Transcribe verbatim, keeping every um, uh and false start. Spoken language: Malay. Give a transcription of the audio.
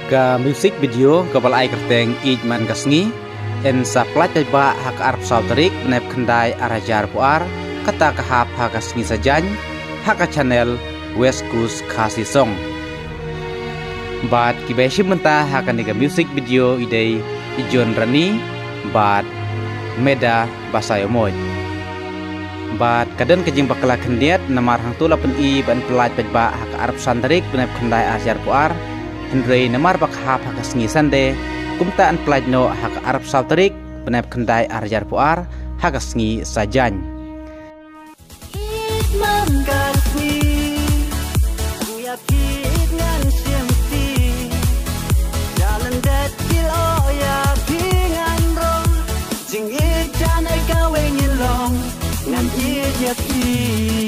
Ka music video ka balai kerteng ij man kasngi en sa plat ba hak arp sauterik nep kendai arajar puar kata kahap hak kasngi sajan hak channel West Coast Kasi Song. Bat kibeshi menta hak ka music video idei ijon rani bat meda basayomoy. Bat kaden kejing bakala kendiat namar hang tula pen i ban pelat ba hak arp santerik nep kendai arajar puar Hendrei namar bak hap hak sengi sande kumta an pelaj no hak Arab Salterik penep kendai arjar puar hak sengi sajan. Jing i janai kawengin long ngan i